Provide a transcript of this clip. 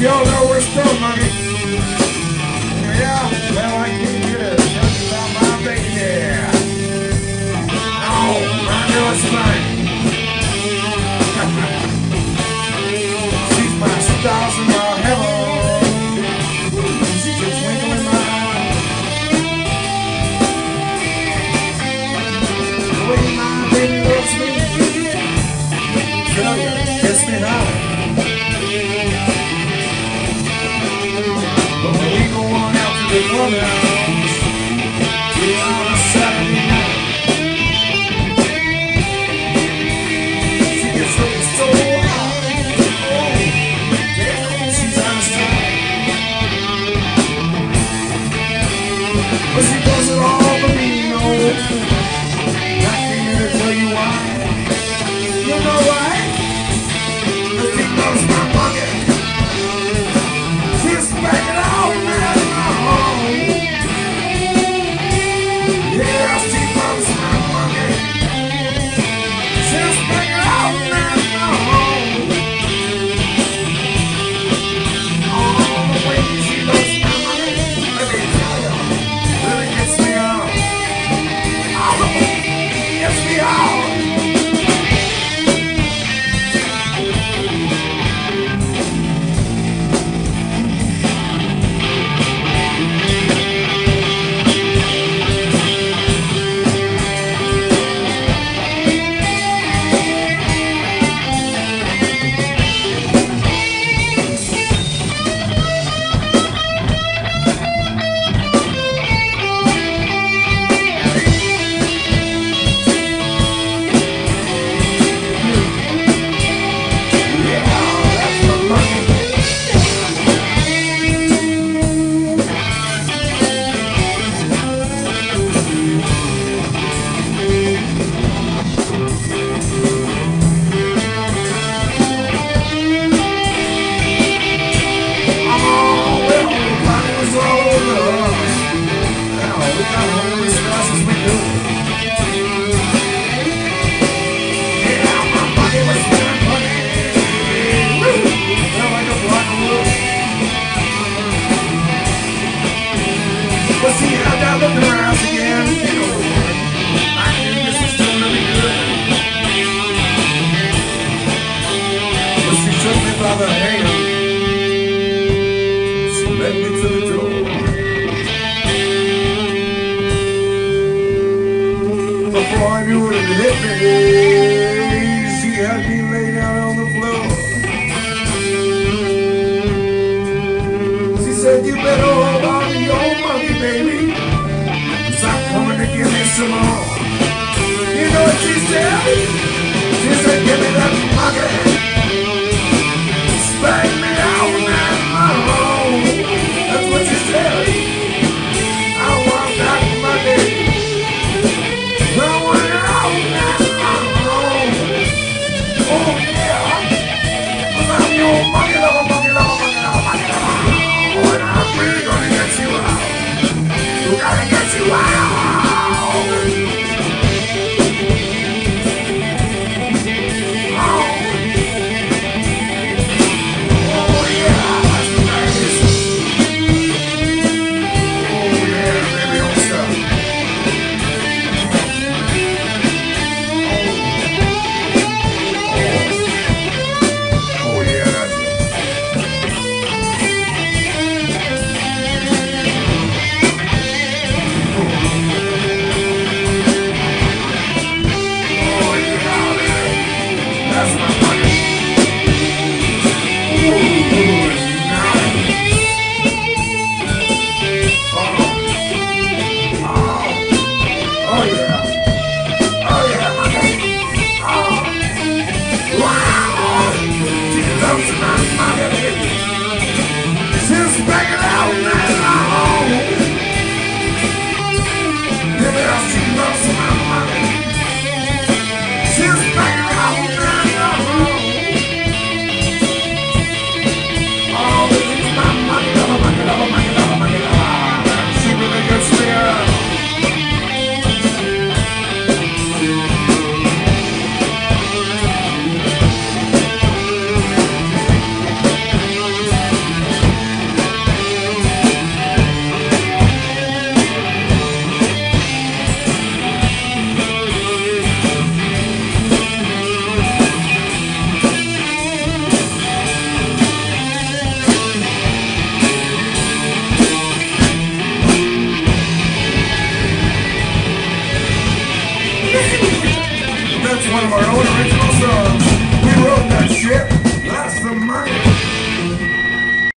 y'all know we're still money. Yeah, well, I came here to tell you about my baby. Oh, my newest thing. She's my stars in my heaven. She's a twinkle in my eye. The way my baby loves me. Tell you, kiss me high. But when we go on out to the clubhouse, we on a Saturday night. She gets looking so hot. Oh, damn, she's out of style. But she does it all for me, you know. I came here to tell you why. You know why? Cause she loves my pocket. She's banging out now in my home. Yeah, she loves my pocket. She's banging out now in my home. All the way she loves my money. Let me tell you, really gets me out. All the way gets me out. Before I knew it hit me, she had me laid out on the floor. She said, you better hold on to your monkey, baby. Stop coming to give me some more. You know what she said? She said, give me that monkey. Spank me out now, my home. That's what she said. I want that money. I want it out now, my home. Oh yeah. 'Cause I'm your monkey lover, monkey lover, monkey lover, monkey lover. Oh, and I'm really gonna get you out. You gotta get you out. one of our own original songs. We wrote